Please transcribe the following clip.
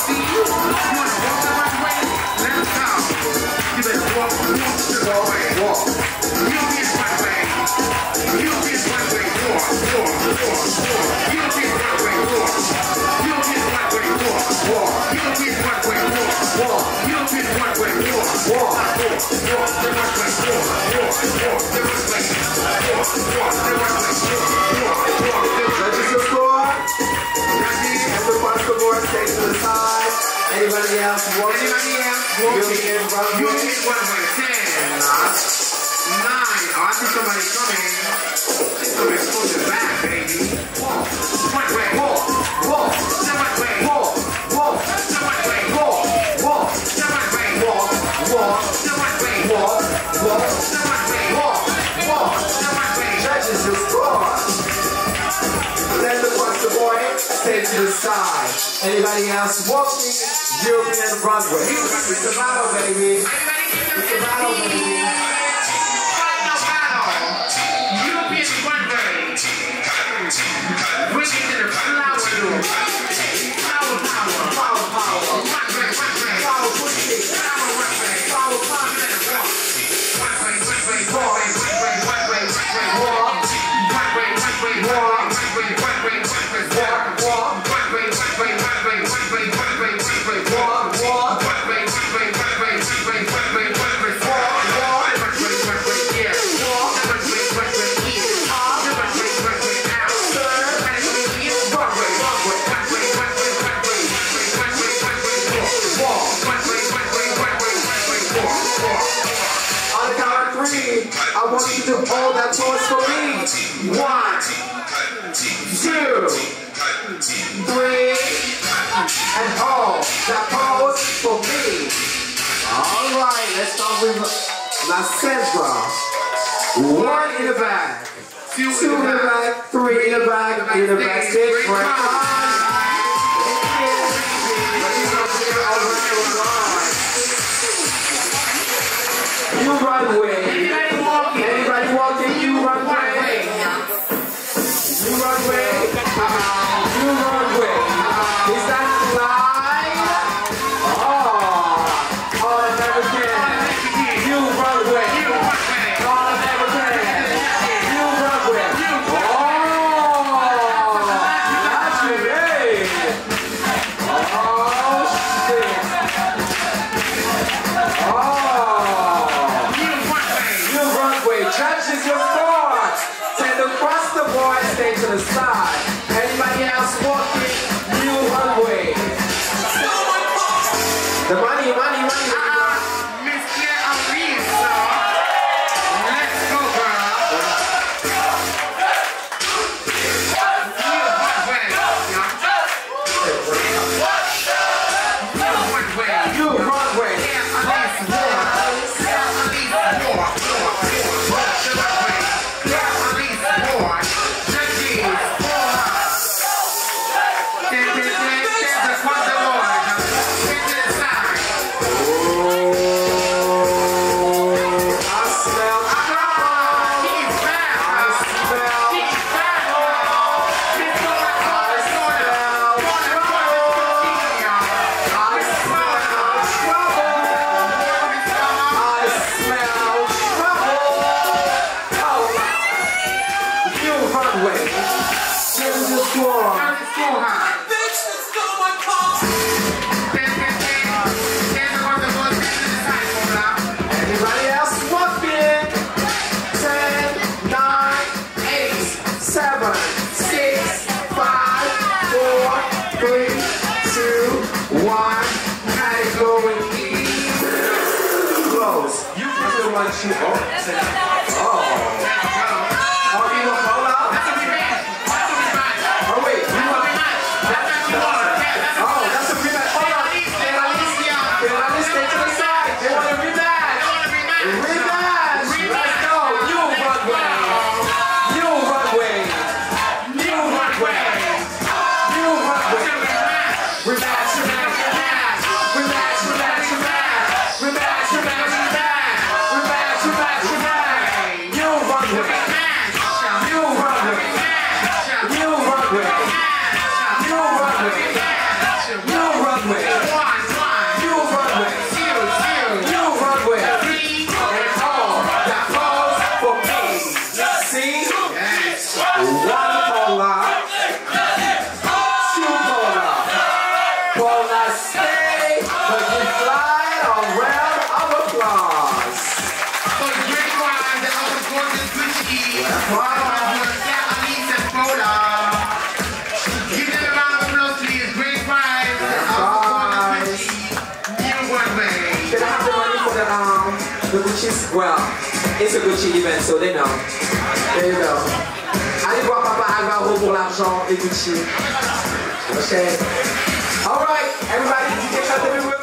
see you. You want to walk the runway? Let us go. You better walk the runway. Walk. European runway. European runway. Walk. European runway. Walk. European runway. Walk. European runway. Walk. European runway. Walk. Walk. The runway. Walk. The runway. Walk. The runway. Judges the score. Everyone the board, stay to the side. Anybody else walking? European runway. 10, 9. Oh, I see somebody coming. Somebody's supposed to back, baby. Walk. Runway. Walk. Walk. The runway. Walk. Walk. The runway. Walk. Walk. The runway. Walk. Walk. The runway. Walk. Walk. The runway. Walk. Walk. The runway. Judges the score. Let the buster boy stay to the side. Anybody else walking? European runway. It's a battle, baby. It's a battle, baby. Final battle. European runway. Bring it to the flower room. Flower power. Flower power. Runway. Flower pushing. Flower runway. Flower power. Runway. Walk. I want you to hold that pose for me. 1, 2, 3, and hold that pose for me. Alright, let's start with La Centra. 1 in the back, 2 in the back, 3 in the back, in the back, 6 right. You runway. Anybody walking? You runway. You runway. You runway. Is that slide? All American. You runway. All American. You runway. That's great. Judges your score. Send across the board, stay to the side. Anybody else walking? New runway. The money. Mr. Alvaro. Let's go, girl. New runway. Anybody else walking? 10, 9, 8, 7, 6, 5, 4, 3, 2, 1. Had it going close. You can do one, 2, We're back. prize that our gorgeous Gucci. Alice and Paula. Give them a round of applause, please. Great prize. Our gorgeous Gucci. New Runway. Can I have the money for the Gucci's? Well, it's a Gucci event, so they know. There you go. Allez voir Papa Alvaro pour l'argent et Gucci. Okay. All right, everybody, you can cut the